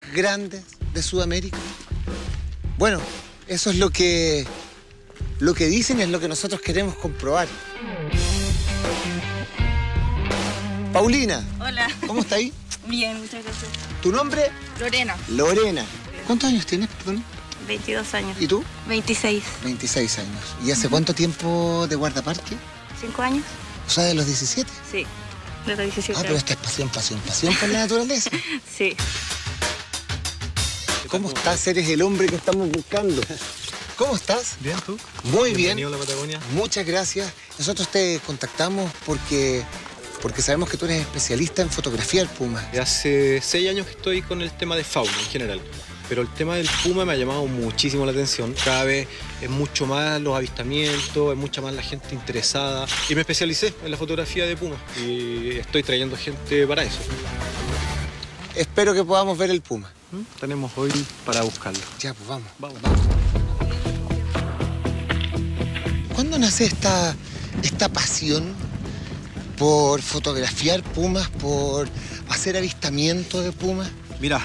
grandes de Sudamérica? Bueno, eso es lo que dicen y es lo que nosotros queremos comprobar. Paulina. Hola. ¿Cómo está ahí? Bien, muchas gracias. ¿Tu nombre? Lorena. Lorena. ¿Cuántos años tienes, perdón? 22 años. ¿Y tú? 26. 26 años. ¿Y hace cuánto tiempo de guardaparque? 5 años. O sea, de los 17. Sí, de los 17 Ah, pero esta es pasión por la naturaleza. Sí. ¿Cómo estás? Eres el hombre que estamos buscando. ¿Cómo estás? Bien, ¿tú? Muy bien. Bienvenido a la Patagonia. Muchas gracias. Nosotros te contactamos porque sabemos que tú eres especialista en fotografiar pumas. Hace 6 años que estoy con el tema de fauna en general, pero el tema del puma me ha llamado muchísimo la atención. Cada vez es mucho más los avistamientos, es mucha más la gente interesada y me especialicé en la fotografía de pumas y estoy trayendo gente para eso. Espero que podamos ver el puma. Tenemos hoy para buscarlo. Ya, pues vamos. Vamos. ¿Cuándo nace esta pasión por fotografiar pumas, por hacer avistamiento de pumas? Mira,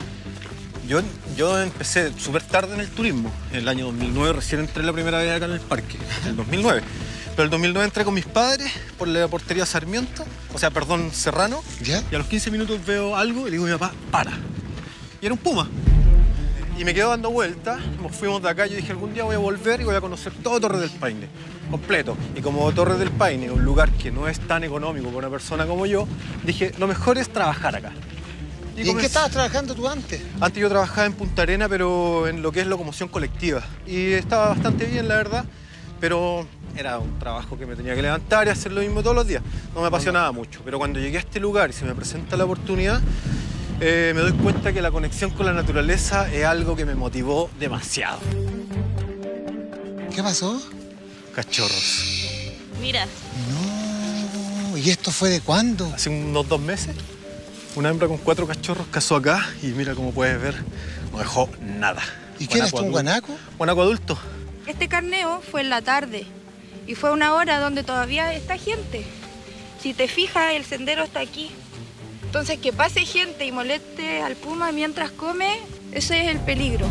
yo empecé súper tarde en el turismo. En el año 2009 recién entré la primera vez acá en el parque, en el 2009. Pero el 2009 entré con mis padres por la portería Sarmiento, Serrano. ¿Ya? Y a los 15 minutos veo algo y le digo a mi papá, para. Y era un puma. Y me quedo dando vueltas, nos fuimos de acá, yo dije algún día voy a volver y voy a conocer todo Torres del Paine, completo. Y como Torres del Paine, un lugar que no es tan económico para una persona como yo, dije, lo mejor es trabajar acá. ¿Y en qué estabas trabajando tú antes? Antes yo trabajaba en Punta Arenas, pero en lo que es locomoción colectiva. Y estaba bastante bien, la verdad, pero era un trabajo que me tenía que levantar y hacer lo mismo todos los días. No me apasionaba mucho, pero cuando llegué a este lugar y se me presenta la oportunidad, me doy cuenta que la conexión con la naturaleza es algo que me motivó demasiado. ¿Qué pasó? Cachorros. Mira. No. ¿Y esto fue de cuándo? Hace unos 2 meses, una hembra con 4 cachorros cazó acá y mira, como puedes ver, no dejó nada. ¿Y qué eres tú, un guanaco? Guanaco adulto. Este carneo fue en la tarde y fue una hora donde todavía está gente. Si te fijas, el sendero está aquí. Entonces, que pase gente y moleste al puma mientras come, ese es el peligro.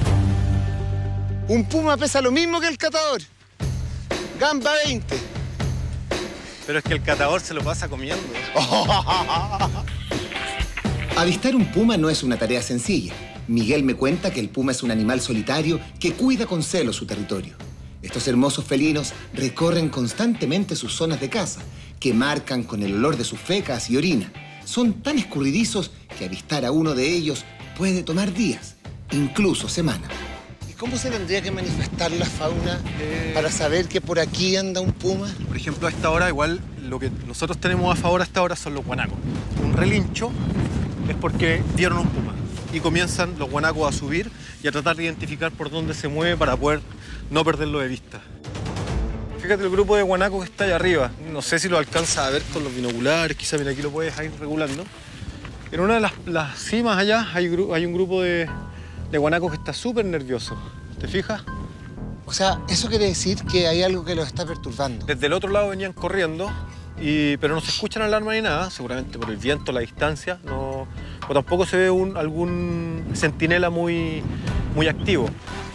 Un puma pesa lo mismo que el catador. Gamba 20. Pero es que el catador se lo pasa comiendo. Avistar un puma no es una tarea sencilla. Miguel me cuenta que el puma es un animal solitario que cuida con celo su territorio. Estos hermosos felinos recorren constantemente sus zonas de caza, que marcan con el olor de sus fecas y orina. Son tan escurridizos que avistar a uno de ellos puede tomar días, incluso semanas. ¿Y cómo se tendría que manifestar la fauna para saber que por aquí anda un puma? Por ejemplo, a esta hora, igual, lo que nosotros tenemos a favor a esta hora son los guanacos. Un relincho es porque vieron un puma y comienzan los guanacos a subir y a tratar de identificar por dónde se mueve para poder no perderlo de vista. Fíjate el grupo de guanacos que está allá arriba. No sé si lo alcanza a ver con los binoculares, quizá mira, aquí lo puedes ir regulando. En una de las cimas allá hay un grupo de guanacos que está súper nervioso. ¿Te fijas? O sea, eso quiere decir que hay algo que los está perturbando. Desde el otro lado venían corriendo, pero no se escuchan alarma ni nada, seguramente por el viento, la distancia. No, o tampoco se ve algún centinela muy activo.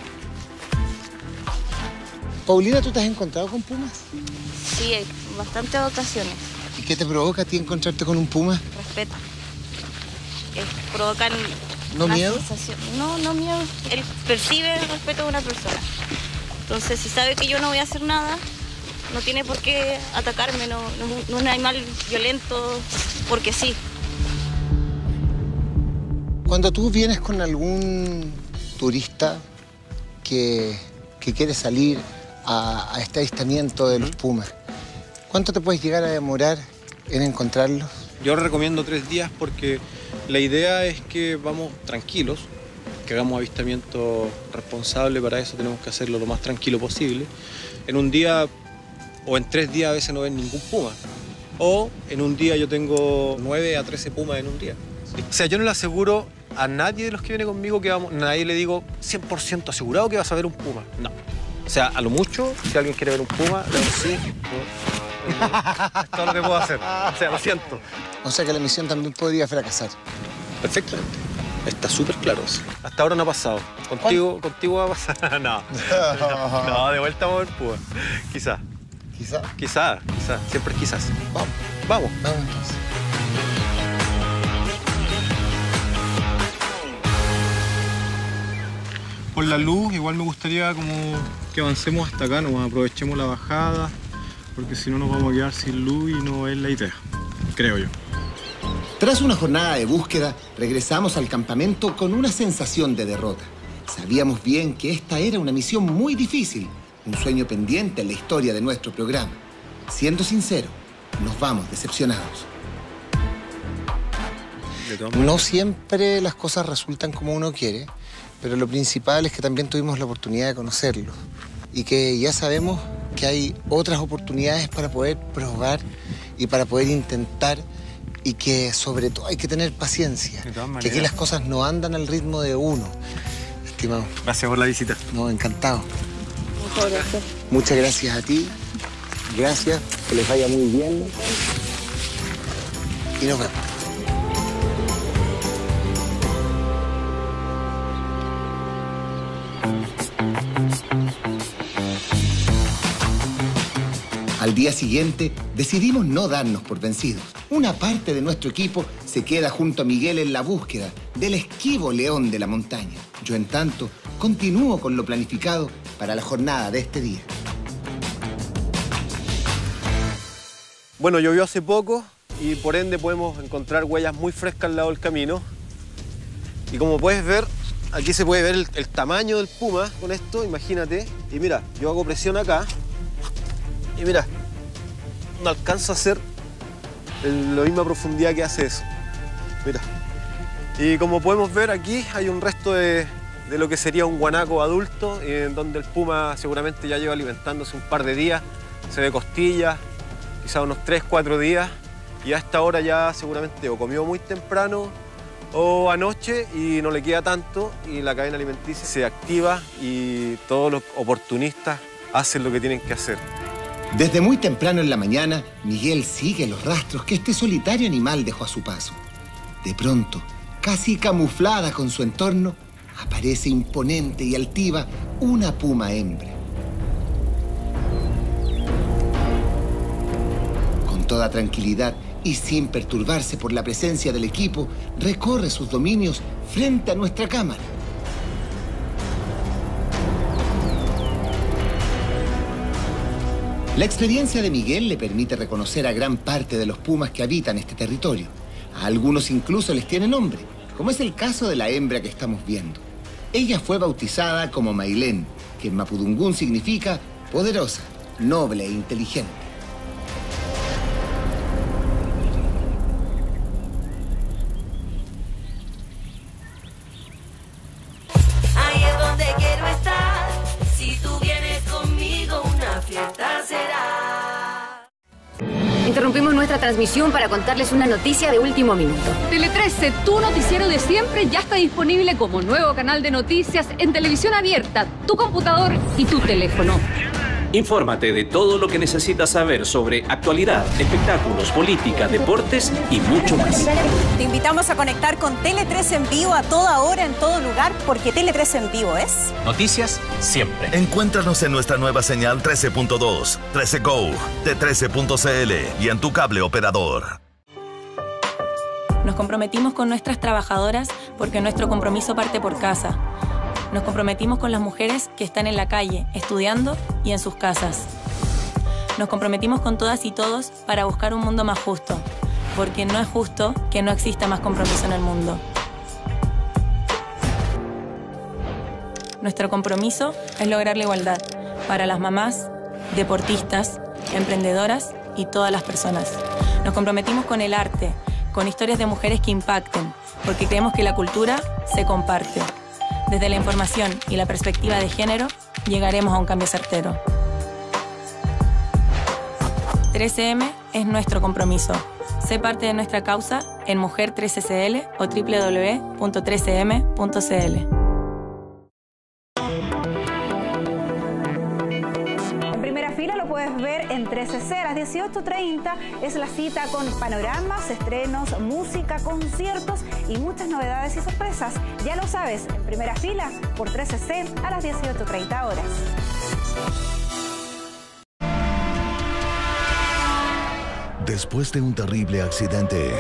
Paulina, ¿tú te has encontrado con pumas? Sí, en bastantes ocasiones. ¿Y qué te provoca a ti encontrarte con un puma? Respeto. Provocan... ¿No una miedo? sensación. No miedo. Él percibe el respeto de una persona. Entonces, si sabe que yo no voy a hacer nada, no tiene por qué atacarme. No es un animal violento porque sí. Cuando tú vienes con algún turista que quiere salir a este avistamiento de los pumas, ¿cuánto te puedes llegar a demorar en encontrarlos? Yo recomiendo 3 días porque la idea es que vamos tranquilos, que hagamos avistamiento responsable. Para eso tenemos que hacerlo lo más tranquilo posible. En un día o en 3 días a veces no ven ningún puma. O en un día yo tengo 9 a 13 pumas en un día. O sea, yo no le aseguro a nadie de los que viene conmigo que vamos, nadie le digo 100% asegurado que vas a ver un puma. No. O sea, a lo mucho, si alguien quiere ver un puma, le digo sí. Es todo lo que puedo hacer. O sea, lo siento. O sea que la misión también podría fracasar. Perfectamente. Está súper claro eso. Hasta ahora no ha pasado. Contigo va a pasar. No. No, de vuelta vamos a ver púa. Quizás. Quizás. Siempre es quizás. Vamos. Vamos entonces. Por la luz, igual me gustaría como que avancemos hasta acá, nos aprovechemos la bajada, porque si no nos vamos a quedar sin luz y no es la idea, creo yo. Tras una jornada de búsqueda, regresamos al campamento con una sensación de derrota. Sabíamos bien que esta era una misión muy difícil, un sueño pendiente en la historia de nuestro programa. Siendo sincero, nos vamos decepcionados. No siempre las cosas resultan como uno quiere, pero lo principal es que también tuvimos la oportunidad de conocerlos y que ya sabemos que hay otras oportunidades para poder probar y para poder intentar, y que sobre todo hay que tener paciencia, que aquí las cosas no andan al ritmo de uno. Estimado. Gracias por la visita. No, encantado. Muchas gracias. Muchas gracias a ti. Gracias, que les vaya muy bien. Y nos vemos. Al día siguiente, decidimos no darnos por vencidos. Una parte de nuestro equipo se queda junto a Miguel en la búsqueda del esquivo león de la montaña. Yo, en tanto, continúo con lo planificado para la jornada de este día. Bueno, llovió hace poco y por ende podemos encontrar huellas muy frescas al lado del camino. Y como puedes ver, aquí se puede ver el tamaño del puma con esto, imagínate. Y mira, yo hago presión acá. Y mira, no alcanza a hacer la misma profundidad que hace eso. Mira. Y como podemos ver aquí hay un resto de lo que sería un guanaco adulto, en donde el puma seguramente ya lleva alimentándose un par de días. Se ve costillas, quizás unos 3-4 días. Y a esta hora ya seguramente o comió muy temprano o anoche y no le queda tanto. Y la cadena alimenticia se activa y todos los oportunistas hacen lo que tienen que hacer. Desde muy temprano en la mañana, Miguel sigue los rastros que este solitario animal dejó a su paso. De pronto, casi camuflada con su entorno, aparece imponente y altiva una puma hembra. Con toda tranquilidad y sin perturbarse por la presencia del equipo, recorre sus dominios frente a nuestra cámara. La experiencia de Miguel le permite reconocer a gran parte de los pumas que habitan este territorio. A algunos incluso les tiene nombre, como es el caso de la hembra que estamos viendo. Ella fue bautizada como Mailén, que en mapudungún significa poderosa, noble e inteligente. Ahí es donde quiero estar. Si tú vienes conmigo, una fiesta será. Interrumpimos nuestra transmisión para contarles una noticia de último minuto. Tele 13, tu noticiero de siempre, ya está disponible como nuevo canal de noticias en televisión abierta, tu computador y tu teléfono. Infórmate de todo lo que necesitas saber sobre actualidad, espectáculos, política, deportes y mucho más. Te invitamos a conectar con Tele 13 en vivo a toda hora, en todo lugar, porque Tele 13 en vivo es... Noticias siempre. Encuéntranos en nuestra nueva señal 13.2, 13 Go, de 13.cl y en tu cable operador. Nos comprometimos con nuestras trabajadoras porque nuestro compromiso parte por casa. Nos comprometimos con las mujeres que están en la calle, estudiando y en sus casas. Nos comprometimos con todas y todos para buscar un mundo más justo, porque no es justo que no exista más compromiso en el mundo. Nuestro compromiso es lograr la igualdad para las mamás, deportistas, emprendedoras y todas las personas. Nos comprometimos con el arte, con historias de mujeres que impacten, porque creemos que la cultura se comparte. Desde la información y la perspectiva de género, llegaremos a un cambio certero. 13M es nuestro compromiso. Sé parte de nuestra causa en Mujer 13CL o www.13m.cl. En primera fila, los puedes ver en 13C. A las 18:30 es la cita con panoramas, estrenos, música, conciertos y muchas novedades y sorpresas. Ya lo sabes, en primera fila por 13C a las 18:30 horas. Después de un terrible accidente,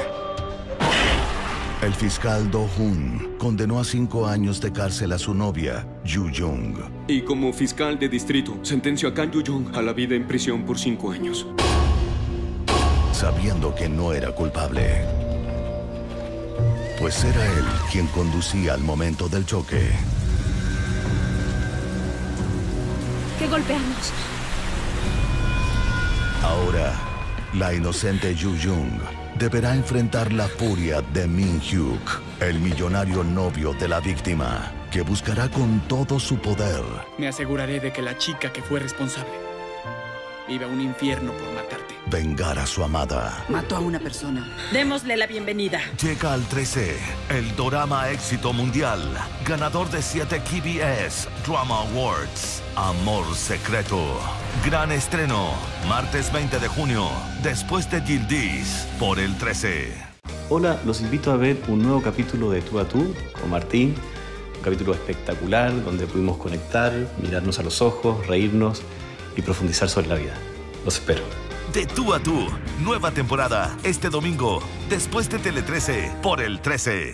el fiscal Do Hoon condenó a 5 años de cárcel a su novia, Yu Jung. Y como fiscal de distrito, sentenció a Kang Yu Jung a la vida en prisión por 5 años. Sabiendo que no era culpable, pues era él quien conducía al momento del choque. ¿Qué golpeamos? Ahora, la inocente Yu Jung deberá enfrentar la furia de Min Hyuk, el millonario novio de la víctima, que buscará con todo su poder me aseguraré de que la chica que fue responsable viva un infierno por matarte. vengar a su amada. Mató a una persona. Démosle la bienvenida. Llega al 13, el dorama éxito mundial, ganador de 7 KBS Drama Awards, Amor Secreto. Gran estreno, martes 20 de junio, después de Gildis, por el 13. Hola, los invito a ver un nuevo capítulo de Tú a Tú con Martín. Un capítulo espectacular donde pudimos conectar, mirarnos a los ojos, reírnos y profundizar sobre la vida. Los espero. De Tú a Tú, nueva temporada, este domingo, después de Tele 13, por el 13.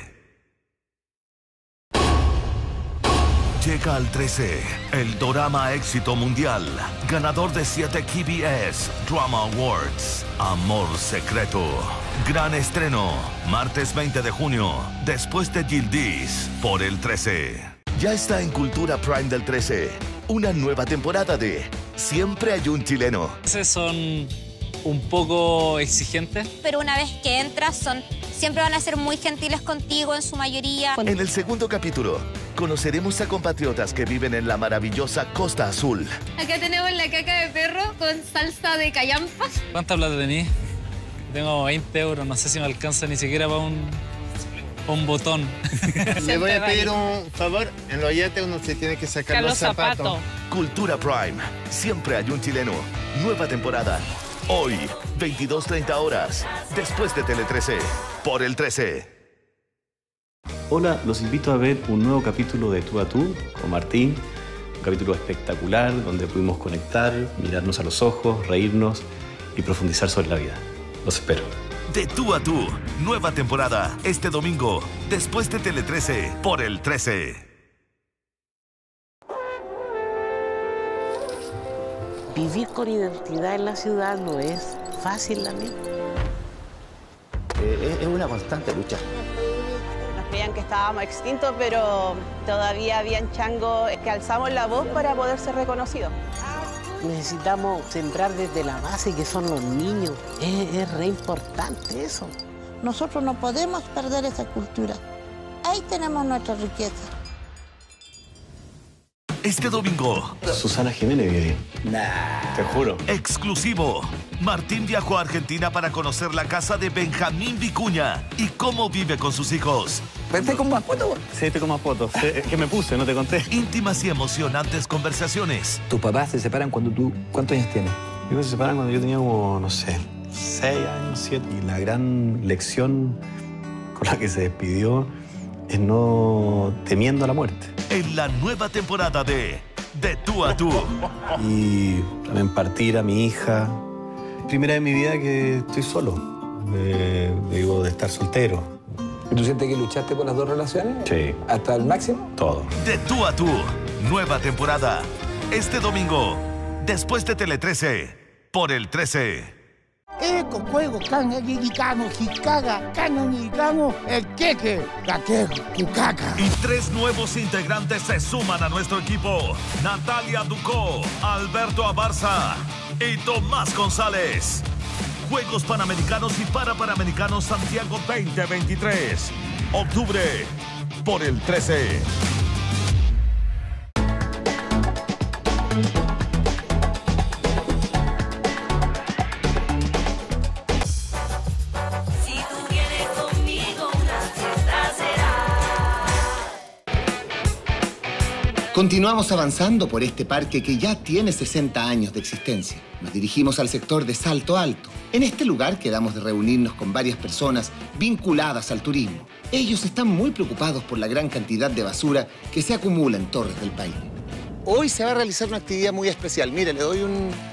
Llega al 13, el dorama éxito mundial, ganador de 7 KBS Drama Awards, Amor Secreto. Gran estreno, martes 20 de junio, después de Gildis, por el 13. Ya está en Cultura Prime del 13, una nueva temporada de Siempre hay un chileno. Son un poco exigentes, pero una vez que entras siempre van a ser muy gentiles contigo en su mayoría. En el segundo capítulo conoceremos a compatriotas que viven en la maravillosa Costa Azul. Acá tenemos la caca de perro con salsa de callampa. ¿Cuánta plata tenés? Tengo 20 euros, no sé si me alcanza ni siquiera para un botón. Le voy a pedir un favor, en los oyentes uno se tiene que sacar los zapatos. Cultura Prime, siempre hay un chileno. Nueva temporada. Hoy, 22:30 horas, después de Tele 13, por el 13. Hola, los invito a ver un nuevo capítulo de Tú a Tú con Martín. Un capítulo espectacular donde pudimos conectar, mirarnos a los ojos, reírnos y profundizar sobre la vida. Los espero. De Tú a Tú, nueva temporada, este domingo, después de Tele 13, por el 13. Vivir con identidad en la ciudad no es fácil, la neta. Es una constante lucha. Nos creían que estábamos extintos, pero todavía habían changos que alzamos la voz para poder ser reconocidos. Necesitamos sembrar desde la base, que son los niños. Es re importante eso. Nosotros no podemos perder esa cultura. Ahí tenemos nuestra riqueza. Este domingo, Susana Jiménez viene. Te juro. Exclusivo. Martín viajó a Argentina para conocer la casa de Benjamín Vicuña y cómo vive con sus hijos. ¿Vente con más fotos? Sí, estoy con más fotos. Es que me puse, no te conté. Íntimas y emocionantes conversaciones. ¿Tus papás se separan cuando tú... ¿Cuántos años tienes? Ellos se separan cuando yo tenía como, no sé, 6 años, 7. Y la gran lección con la que se despidió es no temiendo a la muerte. En la nueva temporada de Tú a Tú. Y también partir a mi hija. Primera vez en mi vida que estoy solo. Digo, de estar soltero. ¿Y tú sientes que luchaste por las dos relaciones? Sí. ¿Hasta el máximo? Todo. De Tú a Tú, nueva temporada. Este domingo, después de Tele 13, por el 13. Eco, juego, can, guiricano, jicaga, canon, guiricano, el queque, caquejo, cucaca. Y 3 nuevos integrantes se suman a nuestro equipo. Natalia Ducó, Alberto Abarza y Tomás González. Juegos Panamericanos y Parapanamericanos Santiago 2023. Octubre, por el 13. Continuamos avanzando por este parque que ya tiene 60 años de existencia. Nos dirigimos al sector de Salto Alto. En este lugar quedamos de reunirnos con varias personas vinculadas al turismo. Ellos están muy preocupados por la gran cantidad de basura que se acumula en Torres del Paine. Hoy se va a realizar una actividad muy especial. Mire, le doy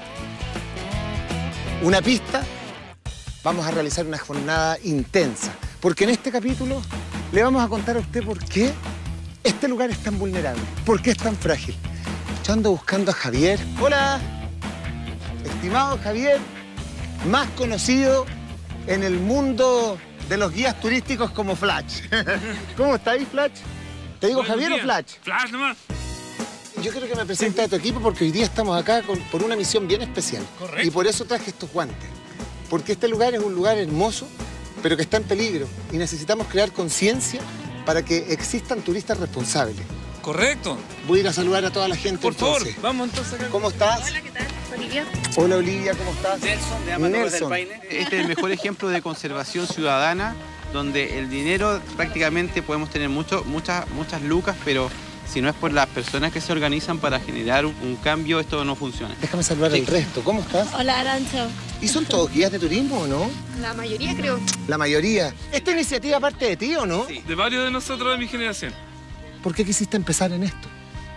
una pista. Vamos a realizar una jornada intensa. Porque en este capítulo le vamos a contar a usted por qué este lugar es tan vulnerable, por qué es tan frágil. Yo ando buscando a Javier. Hola, estimado Javier, más conocido en el mundo de los guías turísticos como Flash. ¿Cómo está ahí, Flash? ¿Te digo Javier o Flash? Flash nomás. Yo creo que me presente a tu equipo porque hoy día estamos acá por una misión bien especial. Correcto. Y por eso traje estos guantes. Porque este lugar es un lugar hermoso, pero que está en peligro. Y necesitamos crear conciencia para que existan turistas responsables. Correcto. Voy a ir a saludar a toda la gente. Por entonces. favor, vamos entonces acá. ¿Cómo estás? Hola, ¿qué tal? Olivia. Hola, Olivia, ¿cómo estás? Nelson, de Amateurs del Paine. Este es el mejor ejemplo de conservación ciudadana, donde el dinero prácticamente podemos tener muchas lucas, pero si no es por las personas que se organizan para generar un cambio, esto no funciona. Déjame saludar al resto. ¿Cómo estás? Hola, Arancho. ¿Y son todos guías de turismo o no? La mayoría, creo. La mayoría. ¿Esta iniciativa parte de ti o no? Sí, de varios de nosotros de mi generación. ¿Por qué quisiste empezar en esto?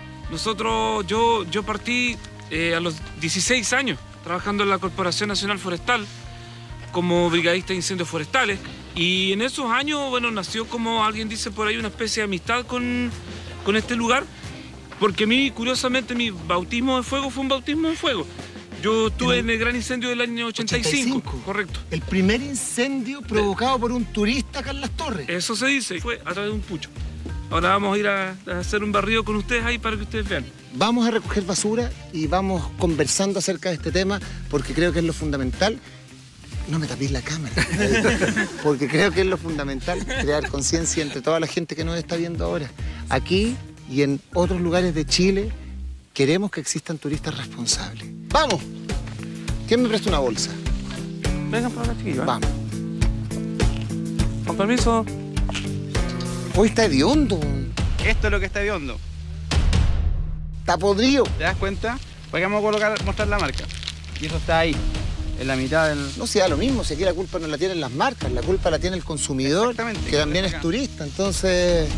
Yo partí a los 16 años trabajando en la Corporación Nacional Forestal como brigadista de incendios forestales. Y en esos años, bueno, nació, como alguien dice por ahí, una especie de amistad con este lugar, porque a mí, curiosamente, mi bautismo de fuego fue un bautismo de fuego. Yo estuve en el gran incendio del año 85, correcto. El primer incendio provocado por un turista acá en Las Torres. Eso se dice, fue a través de un pucho. Ahora vamos a ir a hacer un barrido con ustedes ahí para que ustedes vean. Vamos a recoger basura y vamos conversando acerca de este tema, porque creo que es lo fundamental. No me tapéis la cámara, porque creo que es lo fundamental, crear conciencia entre toda la gente que nos está viendo ahora. Aquí y en otros lugares de Chile queremos que existan turistas responsables. ¡Vamos! ¿Quién me presta una bolsa? Vengan para acá, chiquillos. Vamos. Con permiso. Hoy está hediondo. Esto es lo que está hediondo. Está podrido. ¿Te das cuenta? Porque vamos a mostrar la marca. Y eso está ahí. En la mitad del... No se da lo mismo, si aquí la culpa no la tienen las marcas, la culpa la tiene el consumidor, que también es turista, entonces...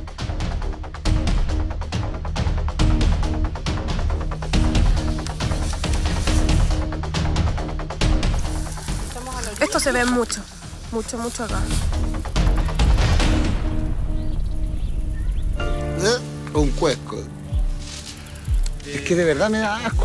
Esto se ve mucho acá. Un cuesco. Es que de verdad me da asco.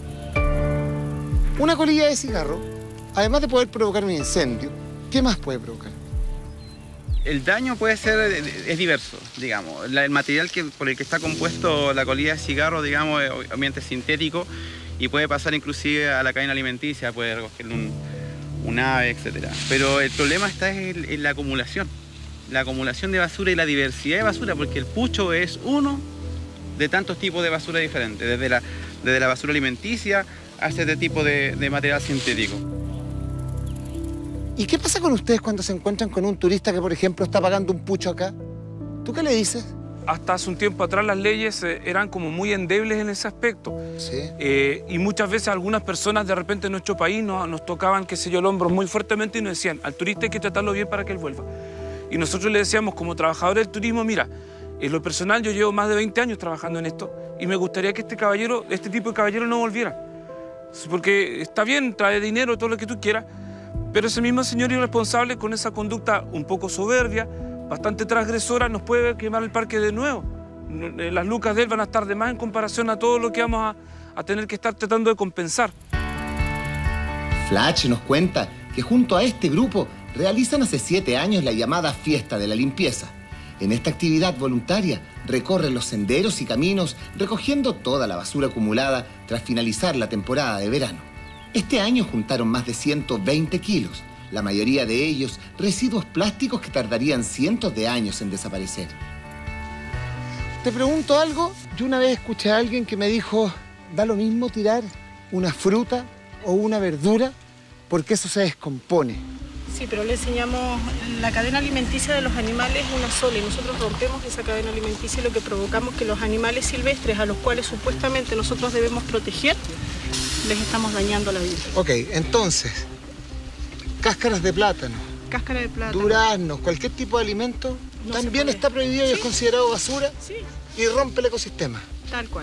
Una colilla de cigarro, además de poder provocar un incendio, ¿qué más puede provocar? El daño puede ser, es diverso, digamos. El material por el que está compuesto la colilla de cigarro, digamos, es obviamente sintético y puede pasar inclusive a la cadena alimenticia, puede recoger un ave, etc. Pero el problema está en la acumulación de basura y la diversidad de basura, porque el pucho es uno de tantos tipos de basura diferentes, desde la basura alimenticia hacia este tipo de material sintético. ¿Y qué pasa con ustedes cuando se encuentran con un turista que, por ejemplo, está pagando un pucho acá? ¿Tú qué le dices? Hasta hace un tiempo atrás las leyes eran como muy endebles en ese aspecto. Sí. Y muchas veces algunas personas de repente en nuestro país nos tocaban, qué sé yo, el hombro muy fuertemente y nos decían, al turista hay que tratarlo bien para que él vuelva. Y nosotros le decíamos, como trabajadores del turismo, mira, en lo personal yo llevo más de 20 años trabajando en esto y me gustaría que este tipo de caballero no volviera. Porque está bien, trae dinero, todo lo que tú quieras, pero ese mismo señor irresponsable con esa conducta un poco soberbia, bastante transgresora, nos puede quemar el parque de nuevo. Las lucas de él van a estar de más en comparación a todo lo que vamos a tener que estar tratando de compensar. Flash nos cuenta que junto a este grupo realizan hace 7 años la llamada Fiesta de la Limpieza. En esta actividad voluntaria recorren los senderos y caminos recogiendo toda la basura acumulada tras finalizar la temporada de verano. Este año juntaron más de 120 kilos, la mayoría de ellos residuos plásticos que tardarían cientos de años en desaparecer. Te pregunto algo, yo una vez escuché a alguien que me dijo, da lo mismo tirar una fruta o una verdura porque eso se descompone. Sí, pero le enseñamos, la cadena alimenticia de los animales es una sola y nosotros rompemos esa cadena alimenticia y lo que provocamos que los animales silvestres a los cuales supuestamente nosotros debemos proteger, les estamos dañando la vida. Ok, entonces, cáscaras de plátano, Cáscara de plátano, duraznos, cualquier tipo de alimento, No también se puede. está prohibido y es considerado basura Sí. y rompe el ecosistema. Tal cual.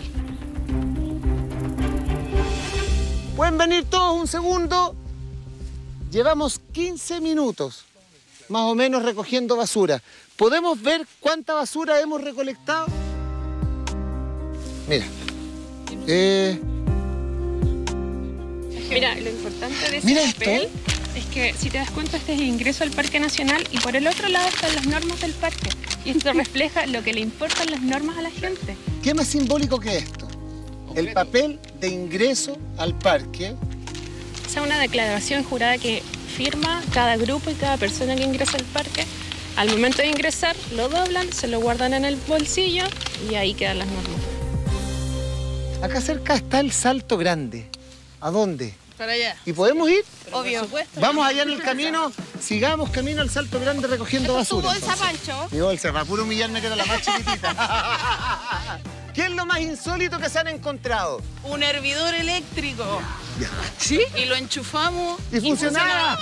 Pueden venir todos un segundo. Llevamos 15 minutos, más o menos, recogiendo basura. ¿Podemos ver cuánta basura hemos recolectado? Mira. Mira, lo importante de ese Mira papel esto. es que, si te das cuenta, este es el ingreso al Parque Nacional y por el otro lado están las normas del parque. Y esto refleja lo que le importan las normas a la gente. ¿Qué más simbólico que esto? El papel de ingreso al parque. O sea, una declaración jurada que firma cada grupo y cada persona que ingresa al parque. Al momento de ingresar, lo doblan, se lo guardan en el bolsillo y ahí quedan las normas. Acá cerca está el Salto Grande. ¿A dónde? Para allá. ¿Y podemos ir? Obvio. Vamos allá en el camino, sigamos camino al Salto Grande recogiendo basura. ¿Tu bolsa, Pancho? Mi bolsa, para puro humillarme que era la más chiquitita. ¿Qué es lo más insólito que se han encontrado? Un hervidor eléctrico. ¿Sí? Y lo enchufamos. Y funcionaba.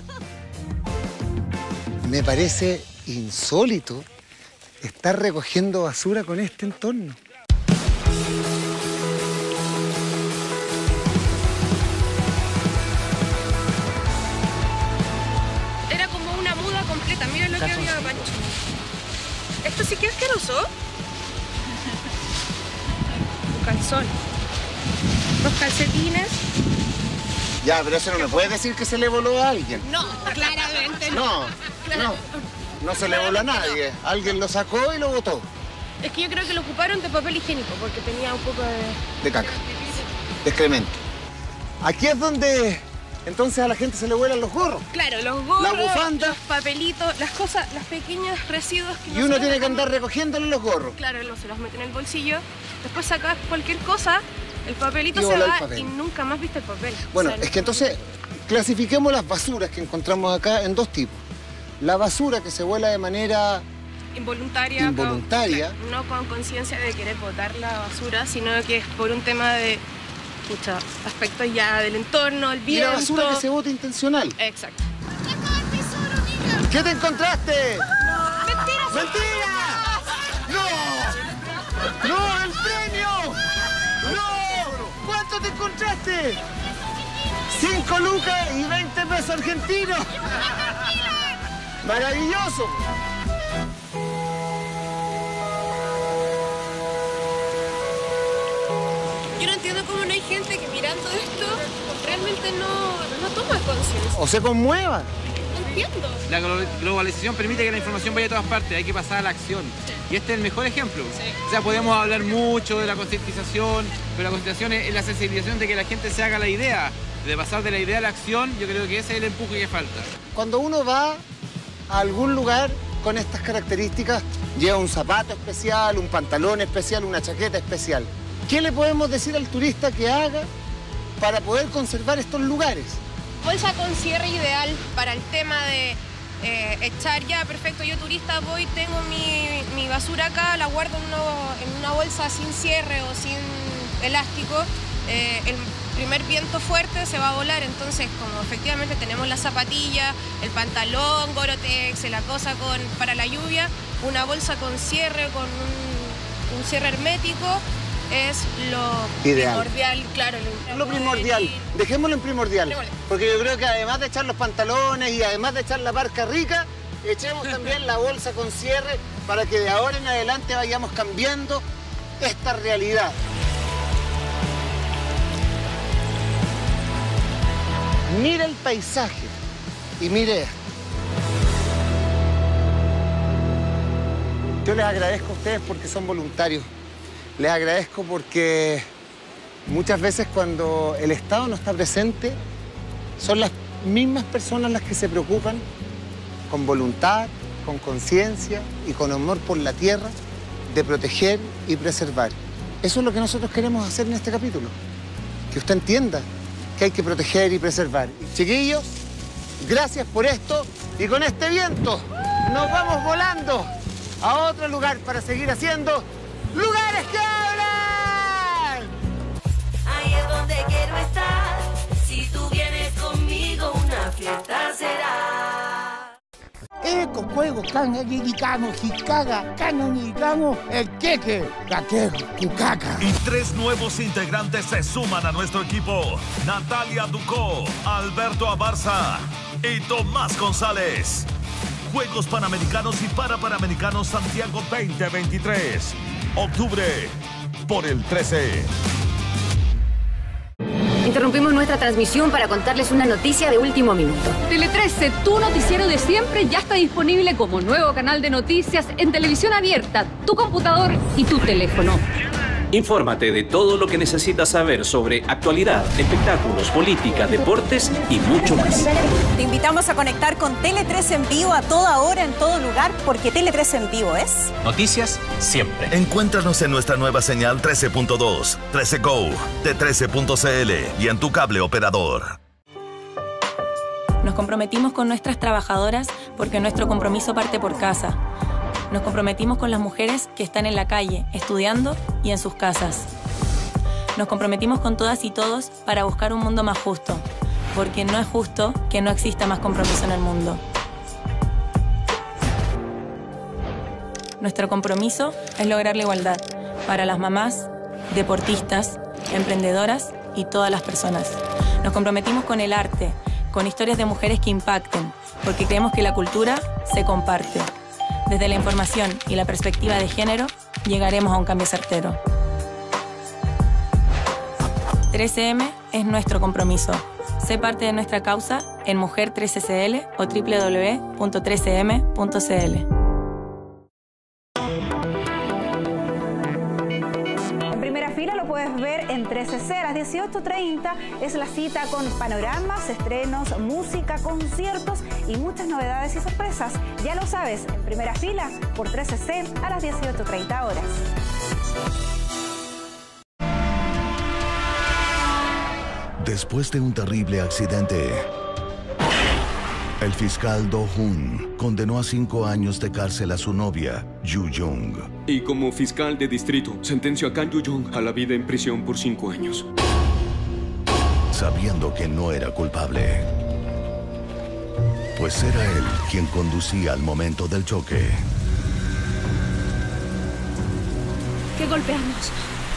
Me parece insólito estar recogiendo basura con este entorno. Era como una muda completa. Mira lo que había, Pancho. Esto sí que es asqueroso. Un calzón. Dos calcetines. Ya, pero eso no me puedes decir que se le voló a alguien. No, claramente no. No se le voló a nadie. Alguien lo sacó y lo botó. Es que yo creo que lo ocuparon de papel higiénico porque tenía un poco De caca. De excremento. Aquí es donde entonces a la gente se le vuelan los gorros. Claro, los gorros, la bufanda, los papelitos, las cosas, los pequeños residuos que y uno tiene que andar recogiéndole los gorros. Claro, se los mete en el bolsillo. Después sacas cualquier cosa, el papelito Y se voló el va papel. y nunca más viste el papel. Bueno, O sea, es que entonces clasifiquemos las basuras que encontramos acá en dos tipos. La basura que se vuela de manera involuntaria, involuntaria. no con conciencia de querer botar la basura, sino que es por un tema de aspectos ya del entorno, el y viento. la basura que se bota intencional. Exacto. ¿Qué te encontraste? ¡Mentira! ¡Mentira! ¡No! ¡No, el premio! ¡No! ¿Cuánto te encontraste? 5 lucas y 20 pesos argentinos. ¡Maravilloso! Yo no entiendo cómo no hay gente que mirando esto realmente no toma conciencia. O se conmueva. No entiendo. La globalización permite que la información vaya a todas partes, hay que pasar a la acción. Y este es el mejor ejemplo. O sea, podemos hablar mucho de la concientización, pero la concientización es la sensibilización de que la gente se haga la idea. De pasar de la idea a la acción, yo creo que ese es el empuje que falta. Cuando uno va a algún lugar con estas características, lleva un zapato especial, un pantalón especial, una chaqueta especial. ¿Qué le podemos decir al turista que haga para poder conservar estos lugares? Bolsa con cierre ideal para el tema de echar ya, perfecto, yo turista voy, tengo mi basura acá, la guardo en una bolsa sin cierre o sin elástico. El primer viento fuerte se va a volar, entonces como efectivamente tenemos la zapatilla, el pantalón, Gore-Tex, la cosa para la lluvia, una bolsa con cierre, con un cierre hermético, es lo ideal. Primordial, claro. Lo primordial, dejémoslo en primordial, porque yo creo que además de echar los pantalones y además de echar la parca rica, echemos también la bolsa con cierre para que de ahora en adelante vayamos cambiando esta realidad. Mire el paisaje y mire esto. Yo les agradezco a ustedes porque son voluntarios. Les agradezco porque muchas veces cuando el Estado no está presente, son las mismas personas las que se preocupan con voluntad, con conciencia y con amor por la tierra de proteger y preservar. Eso es lo que nosotros queremos hacer en este capítulo. Que usted entienda que hay que proteger y preservar. Chiquillos, Gracias por esto y con este viento nos vamos volando a otro lugar para seguir haciendo Lugares que Hablan. Ahí es donde quiero estar. Si tú vienes conmigo, una fiesta será. Eco, juego, can, gigicano, jicaga, canon, gigicano, el queque, caquejo, cucaca. Y 3 nuevos integrantes se suman a nuestro equipo. Natalia Ducó, Alberto Abarza y Tomás González. Juegos Panamericanos y Parapanamericanos Santiago 2023. Octubre, por el 13. Interrumpimos nuestra transmisión para contarles una noticia de último minuto. Tele 13, tu noticiero de siempre, ya está disponible como nuevo canal de noticias en televisión abierta, tu computador y tu teléfono. Infórmate de todo lo que necesitas saber sobre actualidad, espectáculos, política, deportes y mucho más. Te invitamos a conectar con Tele 13 en vivo a toda hora, en todo lugar, porque Tele 13 en vivo es... Noticias siempre. Encuéntranos en nuestra nueva señal 13.2, 13 Go, de 13.cl y en tu cable operador. Nos comprometimos con nuestras trabajadoras porque nuestro compromiso parte por casa. Nos comprometimos con las mujeres que están en la calle, estudiando y en sus casas. Nos comprometimos con todas y todos para buscar un mundo más justo, porque no es justo que no exista más compromiso en el mundo. Nuestro compromiso es lograr la igualdad para las mamás, deportistas, emprendedoras y todas las personas. Nos comprometimos con el arte, con historias de mujeres que impacten, porque creemos que la cultura se comparte. Desde la información y la perspectiva de género, llegaremos a un cambio certero. 13M es nuestro compromiso. Sé parte de nuestra causa en Mujer 13CL o www.13m.cl. Lo puedes ver en 13C a las 18:30. Es la cita con panoramas, estrenos, música, conciertos y muchas novedades y sorpresas. Ya lo sabes, en primera fila por 13C a las 18:30 horas. Después de un terrible accidente, el fiscal Do Hoon condenó a 5 años de cárcel a su novia, Yu Jung. Y como fiscal de distrito, sentenció a Kang Yu Jung a la vida en prisión por 5 años. Sabiendo que no era culpable, pues era él quien conducía al momento del choque. ¿Qué golpeamos?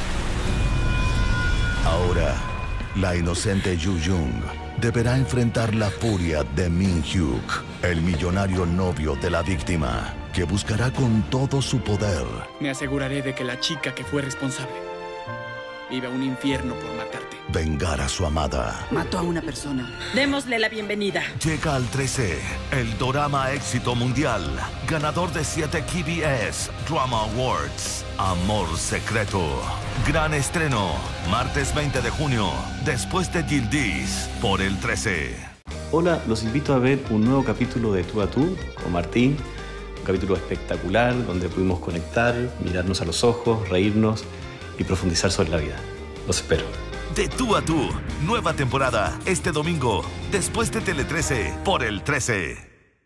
Ahora, la inocente Yu Jung deberá enfrentar la furia de Min Hyuk, el millonario novio de la víctima, que buscará con todo su poder. Me aseguraré de que la chica que fue responsable viva un infierno por matarte. Vengar a su amada. Mató a una persona. Démosle la bienvenida. Llega al 13, el dorama éxito mundial, ganador de 7 KBS Drama Awards, Amor Secreto. Gran estreno, martes 20 de junio, después de Gildis, por el 13. Hola, los invito a ver un nuevo capítulo de Tú a Tú con Martín. Un capítulo espectacular donde pudimos conectar, mirarnos a los ojos, reírnos y profundizar sobre la vida. Los espero. De Tú a Tú, nueva temporada, este domingo, después de Tele 13, por el 13.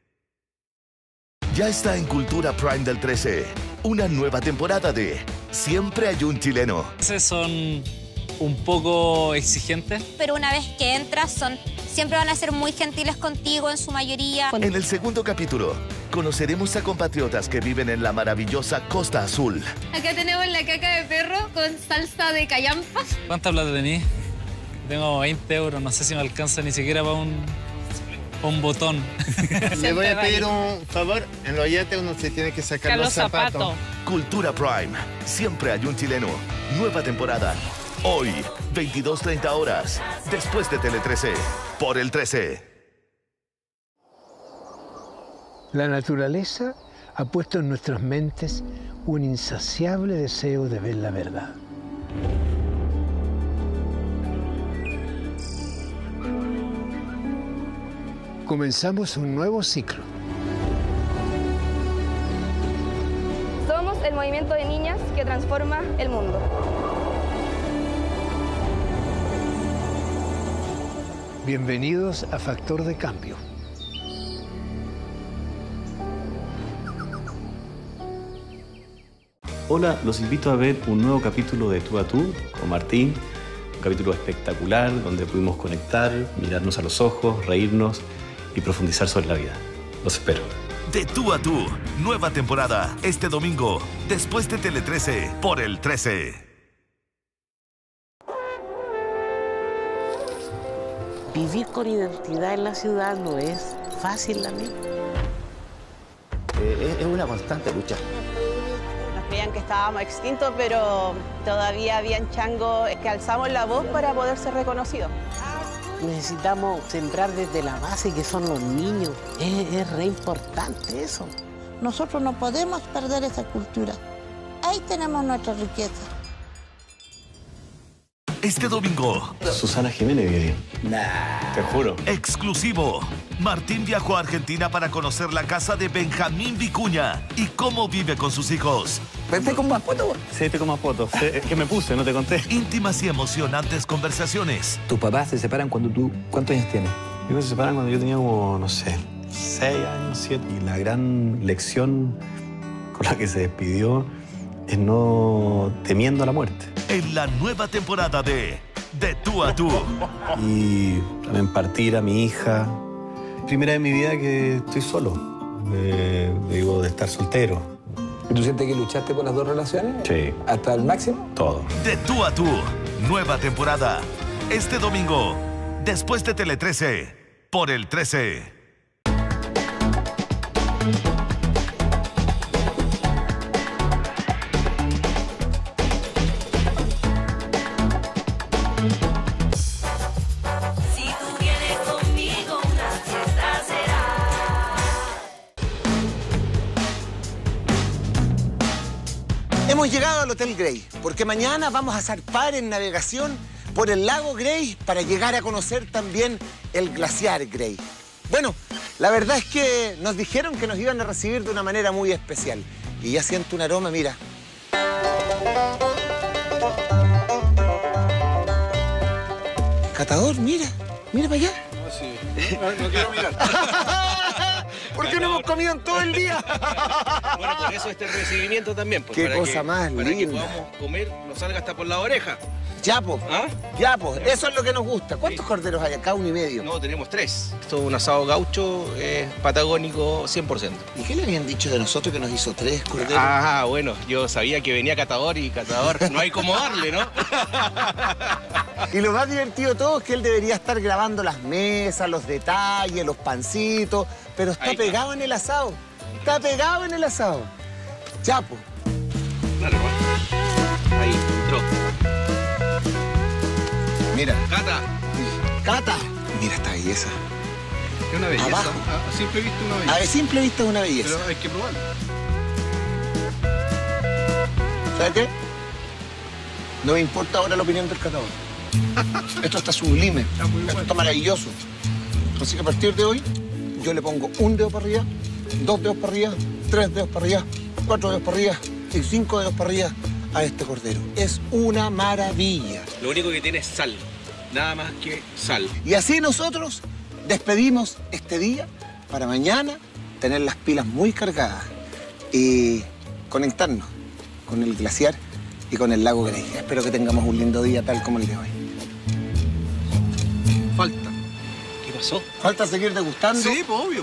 Ya está en Cultura Prime del 13, una nueva temporada de Siempre hay un chileno. Son un poco exigentes. Pero una vez que entras, siempre van a ser muy gentiles contigo en su mayoría. En el segundo capítulo, conoceremos a compatriotas que viven en la maravillosa Costa Azul. Acá tenemos la caca de perro con salsa de callampa. ¿Cuánta plata tenés? Tengo 20 euros, no sé si me alcanza ni siquiera para un botón. Le voy a pedir un favor, en los yates uno se tiene que sacar los zapatos. Cultura Prime, siempre hay un chileno. Nueva temporada. Hoy, 22:30 horas, después de Tele 13, por el 13. La naturaleza ha puesto en nuestras mentes un insaciable deseo de ver la verdad. Comenzamos un nuevo ciclo. Somos el movimiento de niñas que transforma el mundo. Bienvenidos a Factor de Cambio. Hola, los invito a ver un nuevo capítulo de Tú a Tú con Martín. Un capítulo espectacular donde pudimos conectar, mirarnos a los ojos, reírnos y profundizar sobre la vida. Los espero. De Tú a Tú, nueva temporada, este domingo, después de Tele 13, por el 13. Vivir con identidad en la ciudad no es fácil, la mía. Es una constante lucha. Nos creían que estábamos extintos, pero todavía habían changos que alzamos la voz para poder ser reconocidos. Necesitamos sembrar desde la base, que son los niños. Es re importante eso. Nosotros no podemos perder esa cultura. Ahí tenemos nuestra riqueza. Este domingo. Susana Jiménez viene. Te juro. Exclusivo. Martín viajó a Argentina para conocer la casa de Benjamín Vicuña y cómo vive con sus hijos. ¿Vete con más fotos? Sí, estoy con más fotos. Es que me puse, no te conté. Íntimas y emocionantes conversaciones. ¿Tus papás se separan cuando tú... ¿Cuántos años tienes? Ellos se separan cuando yo tenía como, no sé, 6 años, 7. Y la gran lección con la que se despidió es no temiendo a la muerte. En la nueva temporada de Tú a Tú. Y también partir a mi hija. Primera vez en mi vida que estoy solo. Digo, de estar soltero. ¿Y tú sientes que luchaste por las dos relaciones? Sí. ¿Hasta el máximo? Todo. De Tú a Tú, nueva temporada. Este domingo, después de Tele 13, por el 13. Si tú vienes conmigo, una fiesta será. Hemos llegado al Hotel Grey, porque mañana vamos a zarpar en navegación por el lago Grey para llegar a conocer también el glaciar Grey. Bueno, la verdad es que nos dijeron que nos iban a recibir de una manera muy especial. Y ya siento un aroma, mira. Catador, mira, mira para allá. No, sí. No quiero mirar. ¿Por qué no hemos comido en todo el día? Bueno, por eso este recibimiento también. Pues, Qué cosa más para que linda. podamos comer, nos salga hasta por la oreja. Ya, pues. ¿Ah? Ya, pues. Eso es lo que nos gusta. ¿Cuántos corderos hay acá? 1,5. No, tenemos 3. Esto es un asado gaucho, patagónico 100%. ¿Y qué le habían dicho de nosotros que nos hizo 3 corderos? Ah, bueno, yo sabía que venía Catador y Catador no hay cómo darle, ¿no? Y lo más divertido de todo es que él debería estar grabando las mesas, los detalles, los pancitos, pero está pegado en el asado. Está pegado en el asado. Chapo. Dale, ¿no? Ahí, entró. Mira. Cata. Cata. Mira esta belleza. Es una belleza. Abajo. A simple vista una belleza. A simple vista es una belleza. Pero hay que probarlo. ¿Sabes qué? No me importa ahora la opinión del catador. Esto está sublime. Esto está maravilloso. Así que a partir de hoy, yo le pongo 1 dedo para arriba, 2 dedos para arriba, 3 dedos para arriba, 4 dedos para arriba y 5 dedos para arriba a este cordero. Es una maravilla. Lo único que tiene es sal. Nada más que sal. Y así nosotros despedimos este día para mañana tener las pilas muy cargadas y conectarnos con el glaciar y con el lago Grey. Espero que tengamos un lindo día tal como el de hoy. Falta. ¿Qué pasó? ¿Falta seguir degustando? Sí, pues obvio.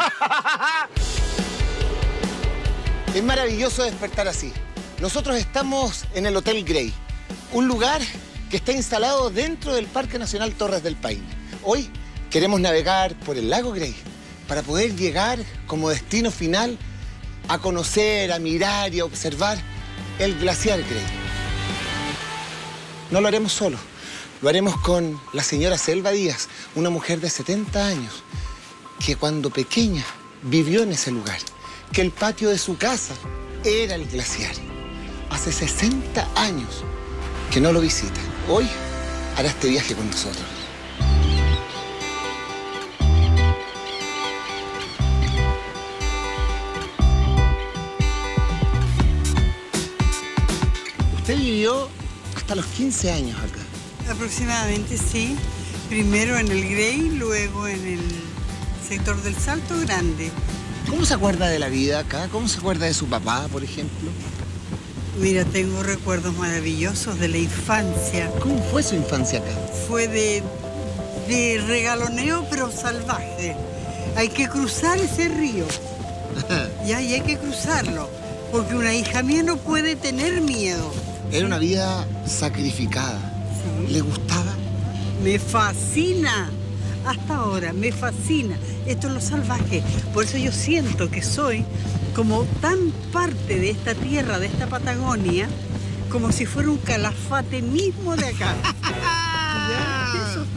Es maravilloso despertar así. Nosotros estamos en el Hotel Grey, un lugar que está instalado dentro del Parque Nacional Torres del Paine. Hoy queremos navegar por el lago Grey para poder llegar como destino final a conocer, a mirar y a observar el glaciar Grey. No lo haremos solo, lo haremos con la señora Selva Díaz, una mujer de 70 años, que cuando pequeña vivió en ese lugar, que el patio de su casa era el glaciar. Hace 60 años que no lo visita. Hoy hará este viaje con nosotros. Usted vivió hasta los 15 años acá. Aproximadamente, sí. Primero en el Grey, luego en el sector del Salto Grande. ¿Cómo se acuerda de la vida acá? ¿Cómo se acuerda de su papá, por ejemplo? Mira, tengo recuerdos maravillosos de la infancia. ¿Cómo fue su infancia acá? Fue de regaloneo, pero salvaje. Hay que cruzar ese río. Y hay que cruzarlo, porque una hija mía no puede tener miedo. Era una vida sacrificada. Sí. ¿Le gustaba? Me fascina. Hasta ahora, me fascina. Esto es lo salvaje. Por eso yo siento que soy como tan parte de esta tierra, de esta Patagonia, como si fuera un calafate mismo de acá. ¿Ya? Eso.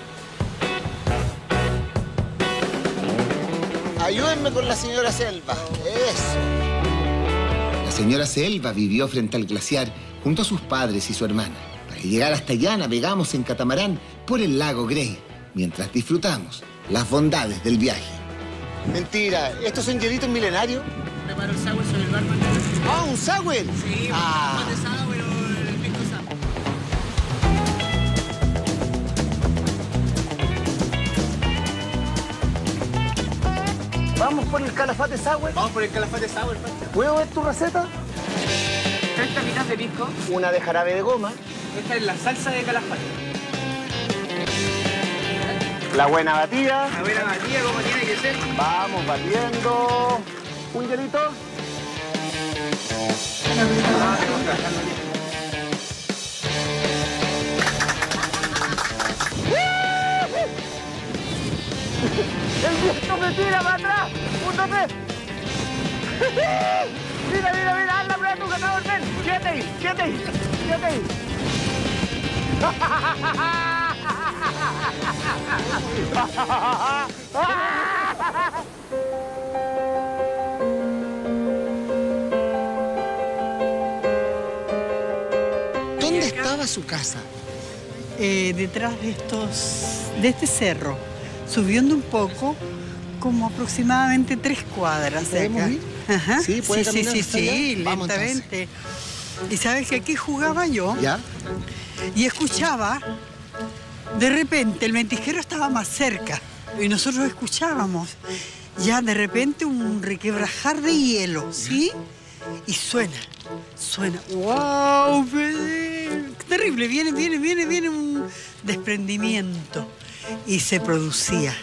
Ayúdenme con la señora Selva. Eso. La señora Selva vivió frente al glaciar junto a sus padres y su hermana. Para llegar hasta allá navegamos en catamarán por el lago Grey, mientras disfrutamos las bondades del viaje. Mentira, ¿estos son hielitos milenarios? Preparo el sour sobre el barco. ¡Ah, un sour! Sí, más de sour o el pisco sour. ¿Vamos por el calafate sour? Vamos por el calafate sour, Pancho. ¿Puedo ver tu receta? 30 minas de pisco. Una de jarabe de goma. Esta es la salsa de calafate. La buena batida. La buena batida, como tiene que ser. Vamos batiendo. ¿Un hielito? ¡El viento me tira para atrás! ¡Un tope! ¡Mira, mira, mira! ¡Haz la prueba tu ganador! ¡Ven! ¡Quédate ahí! ¡Quédate ahí! ¡Quédate ahí! ¿Dónde estaba su casa? Detrás de este cerro, subiendo un poco, como aproximadamente 3 cuadras de acá. Ir? Ajá. Sí, puede caminar hasta allá. Vamos, lentamente. Y sabes que aquí jugaba yo. ¿Ya? Y escuchaba, de repente el ventisquero estaba más cerca y nosotros escuchábamos ya de repente un requebrajar de hielo, ¿sí? Y suena. ¡Wow! Terrible, viene un desprendimiento y se producía.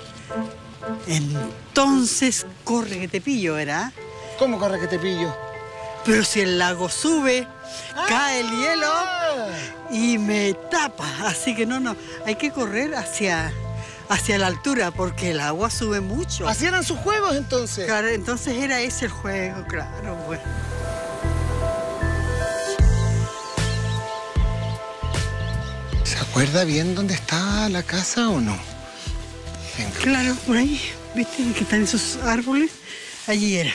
Entonces, corre que te pillo, ¿verdad? ¿Cómo corre que te pillo? Pero si el lago sube, cae el hielo y me tapa. Así que no, hay que correr hacia la altura porque el agua sube mucho. ¿Así eran sus juegos entonces? Claro, entonces era ese el juego, claro, bueno. ¿Se acuerda bien dónde estaba la casa o no? Venga. Claro, por ahí, ¿viste que están esos árboles? Allí era.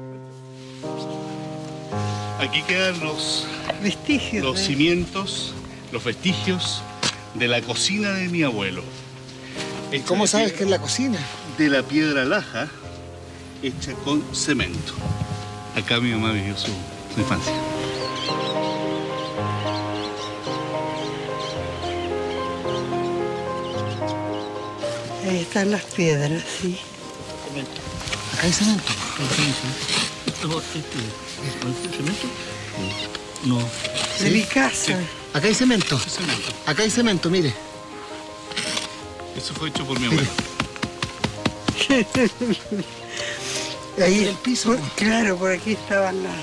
Aquí quedan los vestigios, los cimientos, los vestigios de la cocina de mi abuelo. ¿Y cómo sabes que es la cocina? De la piedra laja hecha con cemento. Acá mi mamá vivió su infancia. Ahí están las piedras, sí. Cemento. Acá hay cemento. ¿Cemento? No. De mi casa. Acá hay cemento. Cemento. Acá hay cemento, mire. Eso fue hecho por mi abuelo. Ahí el piso. Claro, por aquí estaban las...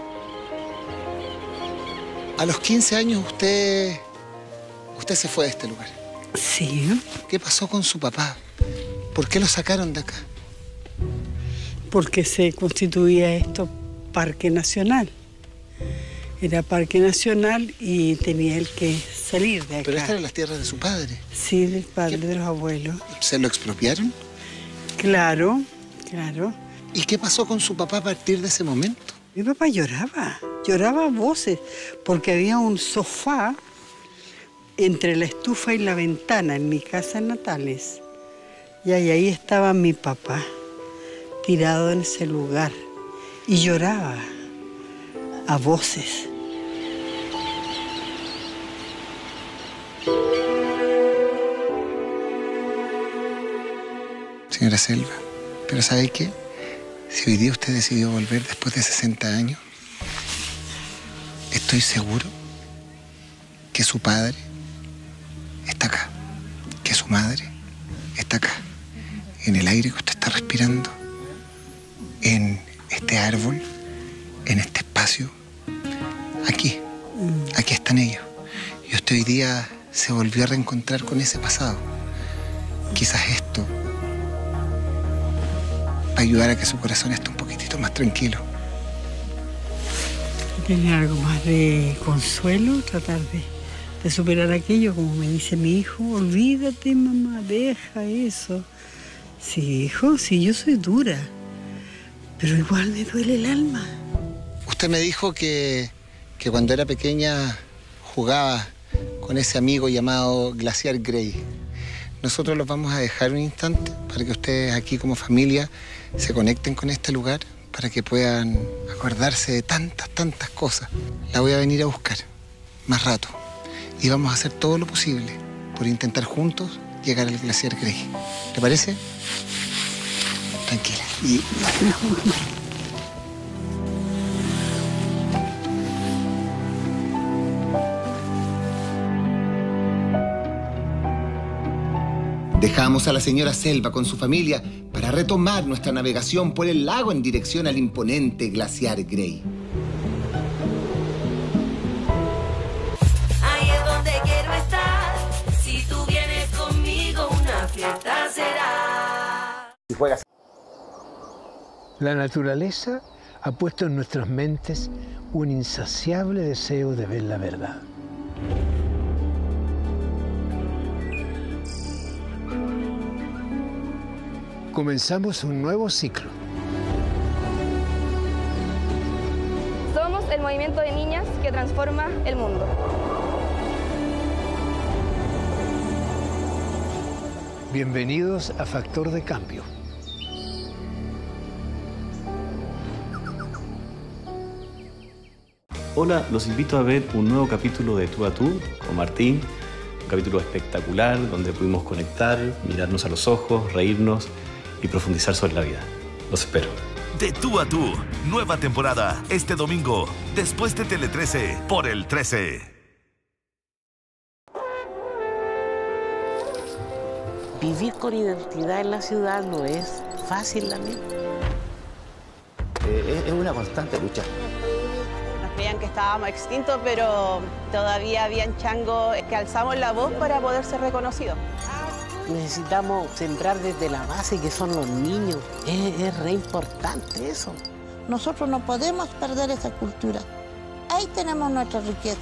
A los 15 años usted se fue de este lugar. Sí. ¿Qué pasó con su papá? ¿Por qué lo sacaron de acá? Porque se constituía esto Parque Nacional. Era Parque Nacional y tenía él que salir de acá. Pero estas eran las tierras de su padre. Sí, del padre de los abuelos. ¿Se lo expropiaron? Claro, claro. ¿Y qué pasó con su papá a partir de ese momento? Mi papá lloraba a voces, porque había un sofá entre la estufa y la ventana en mi casa en Natales. Y ahí estaba mi papá, tirado en ese lugar, y lloraba a voces. Señora Selva, ¿pero sabe qué? Si hoy día usted decidió volver después de 60 años, estoy seguro que su padre está acá, que su madre está acá, en el aire que usted está respirando, en este árbol, en este espacio. Aquí están ellos. Y usted hoy día se volvió a reencontrar con ese pasado. Quizás esto va a ayudar a que su corazón esté un poquitito más tranquilo. Tener algo más de consuelo, tratar de superar aquello, como me dice mi hijo. Olvídate, mamá, deja eso. Sí, hijo, sí, yo soy dura, pero igual me duele el alma. Usted me dijo que cuando era pequeña jugaba con ese amigo llamado Glaciar Grey. Nosotros los vamos a dejar un instante para que ustedes aquí como familia se conecten con este lugar, para que puedan acordarse de tantas cosas. La voy a venir a buscar más rato y vamos a hacer todo lo posible por intentar juntos llegar al Glaciar Grey. ¿Le parece? Tranquila. Y... Dejamos a la señora Selva con su familia para retomar nuestra navegación por el lago en dirección al imponente Glaciar Grey. Ahí es donde quiero estar. Si tú vienes conmigo, una fiesta será. Si juegas. La naturaleza ha puesto en nuestras mentes un insaciable deseo de ver la verdad. Comenzamos un nuevo ciclo. Somos el movimiento de niñas que transforma el mundo. Bienvenidos a Factor de Cambio. Hola, los invito a ver un nuevo capítulo de Tú a Tú con Martín. Un capítulo espectacular donde pudimos conectar, mirarnos a los ojos, reírnos y profundizar sobre la vida. Los espero. De Tú a Tú, nueva temporada, este domingo, después de Tele 13, por el 13. Vivir con identidad en la ciudad no es fácil, también. Es una constante lucha. Nos creían que estábamos extintos, pero todavía habían changos que alzamos la voz para poder ser reconocidos. Necesitamos sembrar desde la base, que son los niños. Es re importante eso. Nosotros no podemos perder esa cultura. Ahí tenemos nuestra riqueza.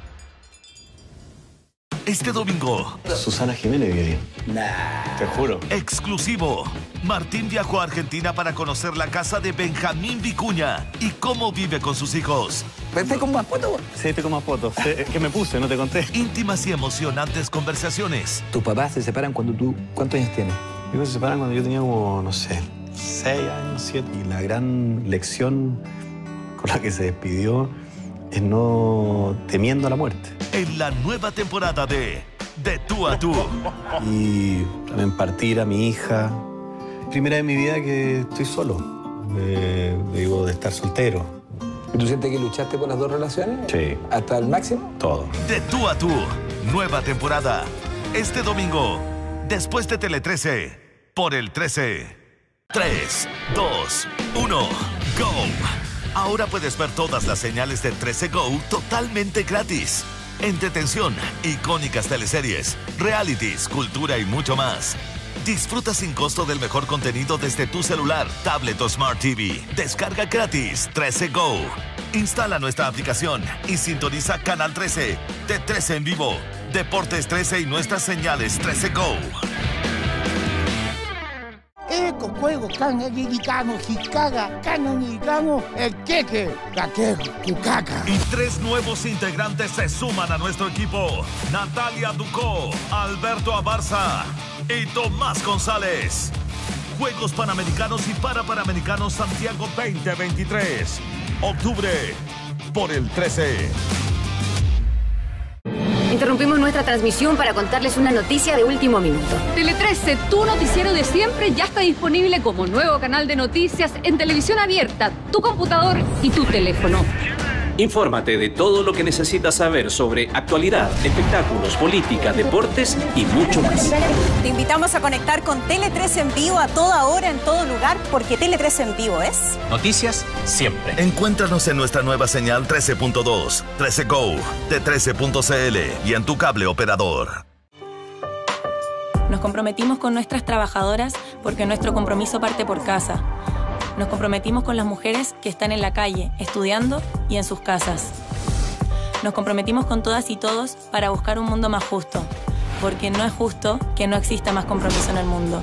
Este domingo. Susana Jiménez viene. Te juro. Exclusivo. Martín viajó a Argentina para conocer la casa de Benjamín Vicuña y cómo vive con sus hijos. ¿Vete con más fotos? Sí, te con más fotos. Es que me puse, no te conté. Íntimas y emocionantes conversaciones. ¿Tus papás se separan cuando tú... ¿Cuántos años tienes? Ellos se separan cuando yo tenía como, no sé, 6 años, 7. Y la gran lección con la que se despidió es no temiendo a la muerte. En la nueva temporada de Tú a Tú. Y también partir a mi hija. Primera vez en mi vida que estoy solo. Digo, de estar soltero. ¿Y tú sientes que luchaste por las dos relaciones? Sí. ¿Hasta el máximo? Todo. De Tú a Tú, nueva temporada. Este domingo, después de Tele 13, por el 13. 3, 2, 1, go. Ahora puedes ver todas las señales de 13 Go totalmente gratis. Entretención, icónicas teleseries, realities, cultura y mucho más. Disfruta sin costo del mejor contenido desde tu celular, tablet o Smart TV. Descarga gratis 13 Go. Instala nuestra aplicación y sintoniza Canal 13, de 13 en vivo, Deportes 13 y nuestras señales 13 Go. Eko juego kan egikano hikaga kanon igano el queque gaquejo cucaca. Y 3 nuevos integrantes se suman a nuestro equipo: Natalia Ducó, Alberto Abarza y Tomás González. Juegos Panamericanos y Parapanamericanos Santiago 2023. Octubre, por el 13. Interrumpimos nuestra transmisión para contarles una noticia de último minuto. Tele 13, tu noticiero de siempre, ya está disponible como nuevo canal de noticias en televisión abierta, tu computador y tu teléfono. Infórmate de todo lo que necesitas saber sobre actualidad, espectáculos, política, deportes y mucho más. Te invitamos a conectar con Tele 13 en vivo a toda hora, en todo lugar, porque Tele 13 en vivo es... Noticias siempre. Encuéntranos en nuestra nueva señal 13.2, 13 Go, de 13.cl y en tu cable operador. Nos comprometimos con nuestras trabajadoras porque nuestro compromiso parte por casa. Nos comprometimos con las mujeres que están en la calle, estudiando y en sus casas. Nos comprometimos con todas y todos para buscar un mundo más justo, porque no es justo que no exista más compromiso en el mundo.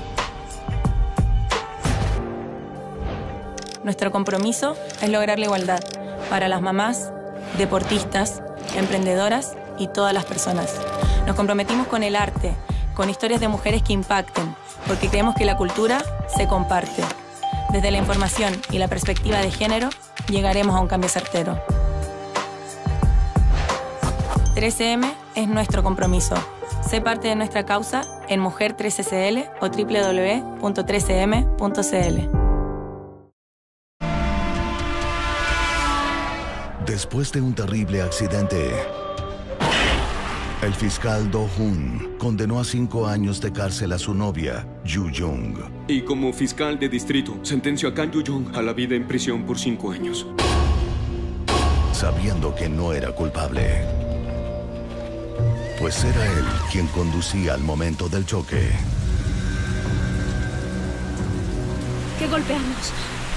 Nuestro compromiso es lograr la igualdad para las mamás, deportistas, emprendedoras y todas las personas. Nos comprometimos con el arte, con historias de mujeres que impacten, porque creemos que la cultura se comparte. Desde la información y la perspectiva de género, llegaremos a un cambio certero. 13M es nuestro compromiso. Sé parte de nuestra causa en Mujer 13CL o www.13m.cl. Después de un terrible accidente, el fiscal Do Hoon condenó a 5 años de cárcel a su novia, Yu Jung. Y como fiscal de distrito, sentenció a Kang Yu Jung a la vida en prisión por 5 años. Sabiendo que no era culpable, pues era él quien conducía al momento del choque. ¿Qué golpeamos?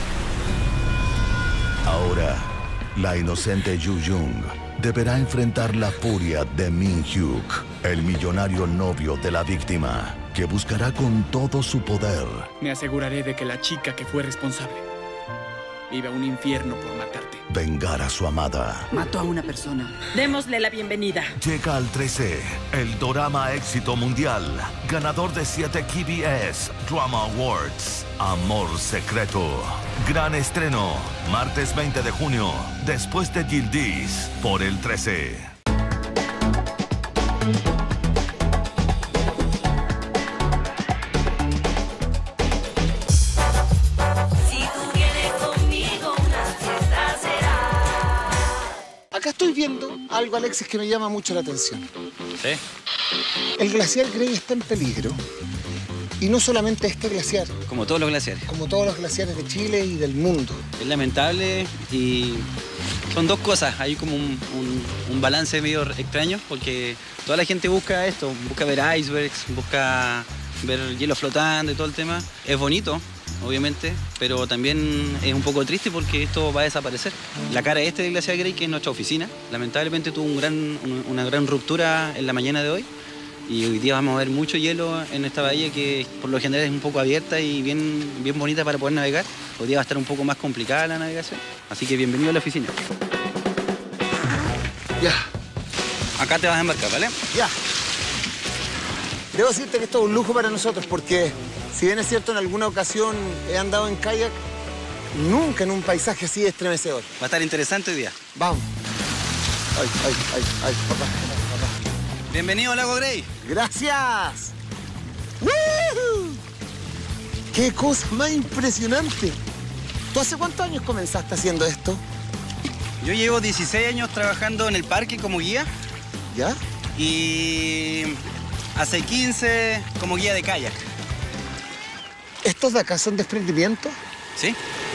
Ahora, la inocente Yu Jung deberá enfrentar la furia de Min Hyuk, el millonario novio de la víctima, que buscará con todo su poder. Me aseguraré de que la chica que fue responsable viva un infierno por matarte. Vengar a su amada. Mató a una persona. Démosle la bienvenida. Llega al 13, el dorama éxito mundial, ganador de 7 KBS Drama Awards, Amor Secreto. Gran estreno, martes 20 de junio, después de Gildis, por el 13. Acá estoy viendo algo, Alexis, que me llama mucho la atención. ¿Sí? El glaciar Grey está en peligro. Y no solamente este glaciar. Como todos los glaciares. Como todos los glaciares de Chile y del mundo. Es lamentable y son dos cosas. Hay como un balance medio extraño porque toda la gente busca esto. Busca ver icebergs, busca ver hielo flotando y todo el tema. Es bonito, obviamente, pero también es un poco triste porque esto va a desaparecer. La cara este del glaciar Grey, que es nuestra oficina, lamentablemente tuvo una gran ruptura en la mañana de hoy. Y hoy día vamos a ver mucho hielo en esta bahía que por lo general es un poco abierta y bien bonita para poder navegar. Hoy día va a estar un poco más complicada la navegación. Así que bienvenido a la oficina. Ya. Acá te vas a embarcar, ¿vale? Ya. Debo decirte que esto es un lujo para nosotros porque, si bien es cierto, en alguna ocasión he andado en kayak, nunca en un paisaje así estremecedor. Va a estar interesante hoy día. Vamos. Ay, papá. Bienvenido, Lago Grey. ¡Gracias! ¡Woo! ¡Qué cosa más impresionante! ¿Tú hace cuántos años comenzaste haciendo esto? Yo llevo 16 años trabajando en el parque como guía. ¿Ya? Y hace 15 como guía de kayak. ¿Estos de acá son desprendimiento? Sí.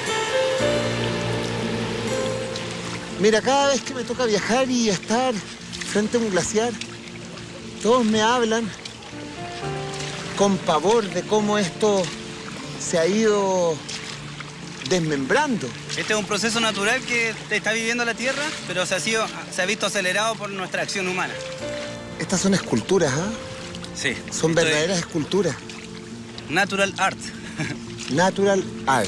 Mira, cada vez que me toca viajar y estar frente a un glaciar, todos me hablan con pavor de cómo esto se ha ido desmembrando. Este es un proceso natural que está viviendo la Tierra, pero se ha visto acelerado por nuestra acción humana. Estas son esculturas, ¿ah? Sí. Son verdaderas esculturas. Natural art. Natural art.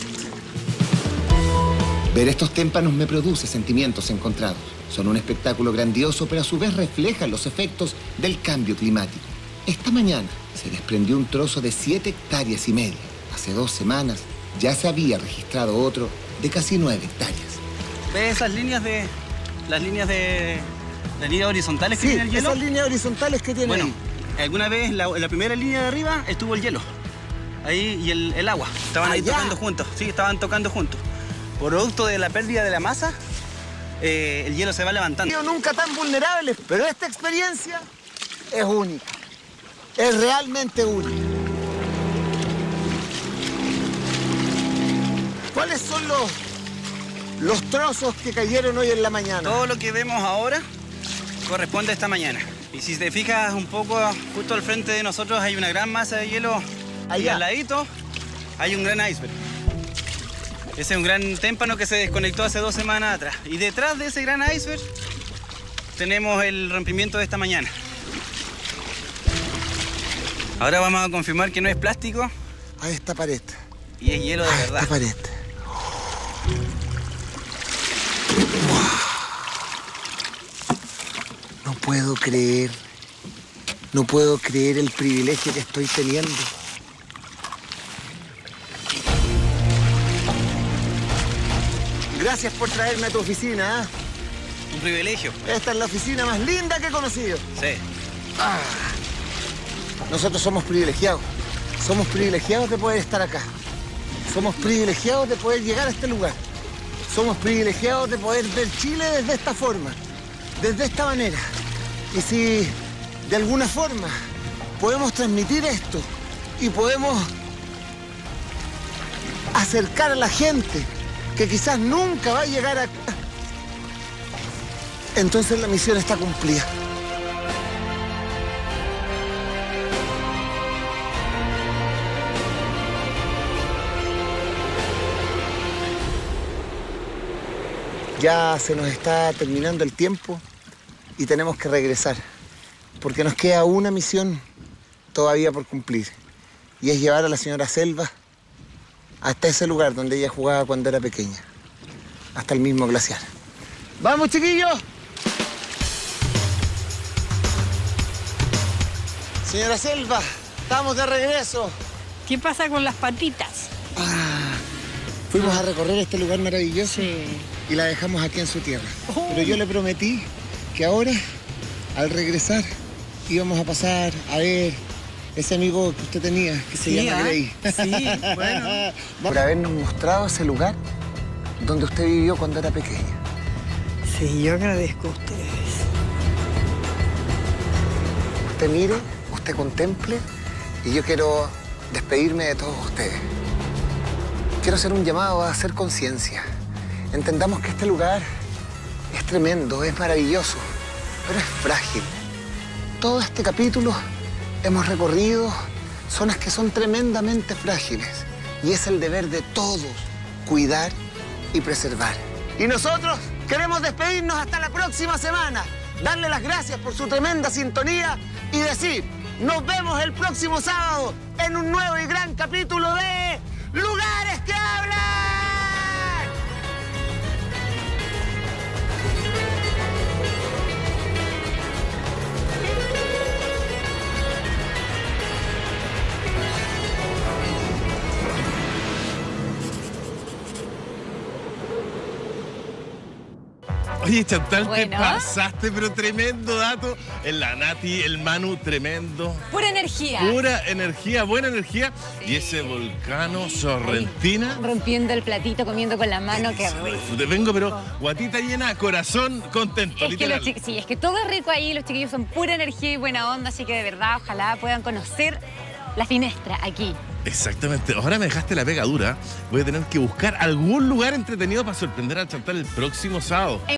Ver estos témpanos me produce sentimientos encontrados. Son un espectáculo grandioso, pero a su vez reflejan los efectos del cambio climático. Esta mañana se desprendió un trozo de 7,5 hectáreas. Hace 2 semanas ya se había registrado otro de casi 9 hectáreas. ¿Ves esas líneas las líneas horizontales que tiene el hielo? Esas líneas horizontales que tiene. Bueno, alguna vez en la primera línea de arriba estuvo el hielo. Ahí y el agua. Estaban ahí tocando juntos. Sí, estaban tocando juntos. Producto de la pérdida de la masa, el hielo se va levantando. Nunca tan vulnerables, pero esta experiencia es única. Es realmente única. ¿Cuáles son los trozos que cayeron hoy en la mañana? Todo lo que vemos ahora corresponde a esta mañana. Y si te fijas un poco, justo al frente de nosotros hay una gran masa de hielo. Allá. Y al ladito hay un gran iceberg. Ese es un gran témpano que se desconectó hace 2 semanas atrás. Y detrás de ese gran iceberg tenemos el rompimiento de esta mañana. Ahora vamos a confirmar que no es plástico. A esta pared. Y es hielo de verdad. Esta pared. No puedo creer el privilegio que estoy teniendo. Gracias por traerme a tu oficina. Un privilegio. Esta es la oficina más linda que he conocido. Sí. Nosotros somos privilegiados. Somos privilegiados de poder estar acá. Somos privilegiados de poder llegar a este lugar. Somos privilegiados de poder ver Chile desde esta forma, desde esta manera. Y si de alguna forma podemos transmitir esto y podemos acercar a la gente que quizás nunca va a llegar acá, entonces la misión está cumplida. Ya se nos está terminando el tiempo y tenemos que regresar, porque nos queda una misión todavía por cumplir, y es llevar a la señora Selva hasta ese lugar donde ella jugaba cuando era pequeña, hasta el mismo glaciar. ¡Vamos, chiquillos! Señora Selva, estamos de regreso. ¿Qué pasa con las patitas? Fuimos a recorrer este lugar maravilloso y la dejamos aquí en su tierra. Pero yo le prometí que ahora, al regresar, íbamos a pasar a ver ese amigo que usted tenía, que se llama Grey. Sí, bueno. Por habernos mostrado ese lugar donde usted vivió cuando era pequeña. Sí, yo agradezco a ustedes. Usted mire, usted contemple, y yo quiero despedirme de todos ustedes. Quiero hacer un llamado a hacer conciencia. Entendamos que este lugar es tremendo, es maravilloso, pero es frágil. Todo este capítulo hemos recorrido zonas que son tremendamente frágiles, y es el deber de todos cuidar y preservar. Y nosotros queremos despedirnos hasta la próxima semana, darle las gracias por su tremenda sintonía y decir, nos vemos el próximo sábado en un nuevo y gran capítulo de Lugares que Hablan. Oye, Chantal, te pasaste, pero tremendo dato. La Nati, el Manu, tremendo. Pura energía. Pura energía, buena energía. Sí. Y ese Volcano Sorrentina. Rompiendo el platito, comiendo con la mano, qué rico. Te vengo, pero guatita llena, corazón contento, es literal. Que sí, es que todo es rico ahí, los chiquillos son pura energía y buena onda, así que de verdad, ojalá puedan conocer la Finestra aquí. Exactamente. Ahora me dejaste la pega dura. Voy a tener que buscar algún lugar entretenido para sorprender a Chantal el próximo sábado.